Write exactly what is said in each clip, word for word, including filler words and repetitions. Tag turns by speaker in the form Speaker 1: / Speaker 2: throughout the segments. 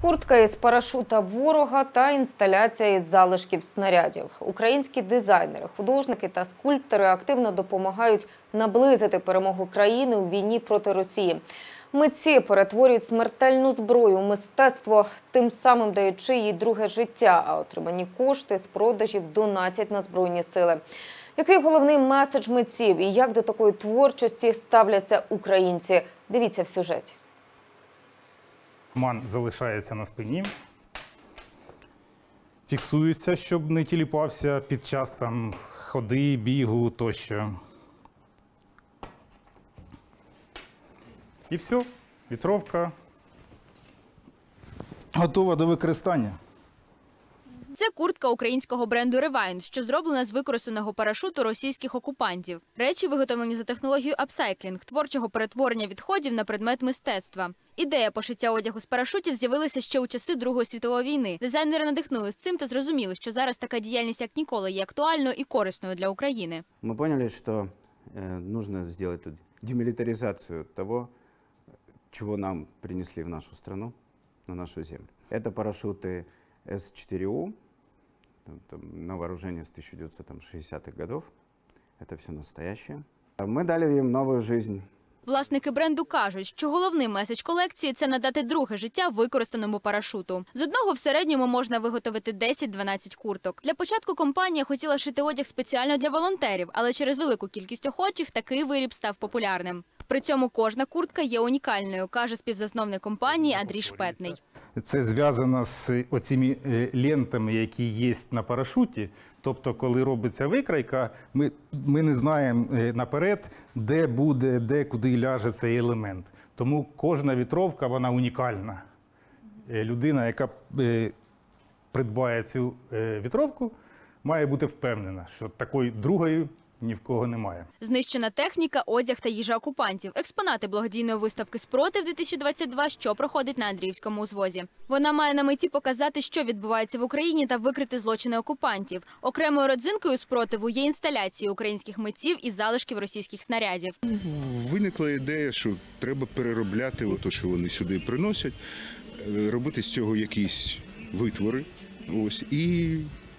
Speaker 1: Куртка із парашута ворога та інсталяція із залишків снарядів. Українські дизайнери, художники та скульптори активно допомагають наблизити перемогу країни у війні проти Росії. Митці перетворюють смертельну зброю у мистецтво, тим самим даючи їй друге життя, а отримані кошти з продажів донатять на Збройні сили. Який головний меседж митців і як до такої творчості ставляться українці? Дивіться в сюжеті.
Speaker 2: Ман залишається на спині, фіксується, щоб не тіліпався під час там, ходи, бігу тощо. І все, вітровка готова до використання.
Speaker 3: Це куртка українського бренду Rewind, що зроблена з використаного парашуту російських окупантів. Речі виготовлені за технологією апсайклінг – творчого перетворення відходів на предмет мистецтва. Ідея пошиття одягу з парашутів з'явилася ще у часи Другої світової війни. Дизайнери надихнулись цим та зрозуміли, що зараз така діяльність як ніколи є актуальною і корисною для України.
Speaker 4: Ми зрозуміли, що потрібно зробити демілітаризацію того, чого нам принесли в нашу страну, на нашу землю. Це парашути С четыре У, на вооружении с тысяча девятьсот шестидесятых годов. Это все настоящее. Мы дали им новую жизнь.
Speaker 3: Власники бренду кажуть, що головний меседж колекції – це надати друге життя використаному парашуту. З одного в середньому можна виготовити десять-дванадцять курток. Для початку компанія хотіла шити одяг спеціально для волонтерів, але через велику кількість охочих такий виріб став популярним. При цьому кожна куртка є унікальною, каже співзасновник компанії Андрій Шпетний.
Speaker 2: Це зв'язано з оціми лентами, які є на парашуті. Тобто, коли робиться викрайка, ми, ми не знаємо наперед, де буде, де, куди ляже цей елемент. Тому кожна вітровка, вона унікальна. Людина, яка придбає цю вітровку, має бути впевнена, що такої другої ні в кого немає.
Speaker 3: Знищена техніка, одяг та їжа окупантів. Експонати благодійної виставки «Спротив дві тисячі двадцять два», що проходить на Андріївському узвозі. Вона має на меті показати, що відбувається в Україні та викрити злочини окупантів. Окремою родзинкою «Спротиву» є інсталяції українських митців із залишків російських снарядів.
Speaker 5: Виникла ідея, що треба переробляти те, що вони сюди приносять, робити з цього якісь витвори. Ось, і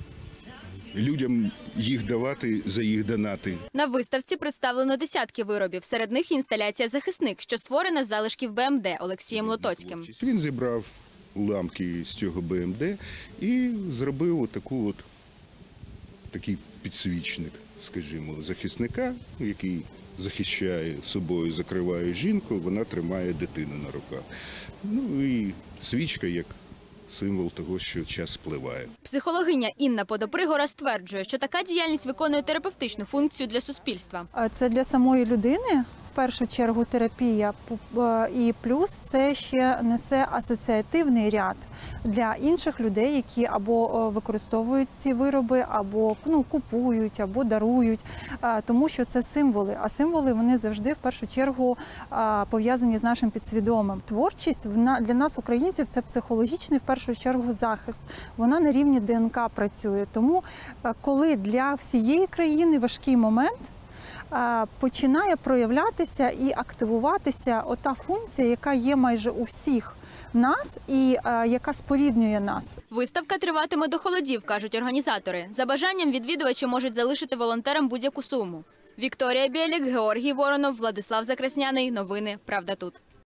Speaker 5: людям їх давати за їх донати. На виставці представлено десятки виробів. Серед них інсталяція «Захисник», що створена з залишків Б М Д Олексієм Лотоцьким. Він зібрав уламки з цього Б М Д і зробив отаку от, такий підсвічник, скажімо, захисника, який захищає собою, закриває жінку, вона тримає дитину на руках. Ну і свічка як символ того, що час спливає. Психологиня Інна Подопригора стверджує, що така діяльність виконує терапевтичну функцію для суспільства.
Speaker 6: Це для самої людини, в першу чергу, терапія, і плюс це ще несе асоціативний ряд для інших людей, які або використовують ці вироби, або ну, купують, або дарують, тому що це символи, а символи вони завжди в першу чергу пов'язані з нашим підсвідомим. Творчість для нас, українців, це психологічний в першу чергу захист. Вона на рівні Д Н К працює, тому коли для всієї країни важкий момент, починає проявлятися і активуватися ота функція, яка є майже у всіх нас і а, яка споріднює нас.
Speaker 3: Виставка триватиме до холодів, кажуть організатори. За бажанням відвідувачі можуть залишити волонтерам будь-яку суму. Вікторія Білік, Георгій Воронов, Владислав Закрасняний. Новини «Правда тут».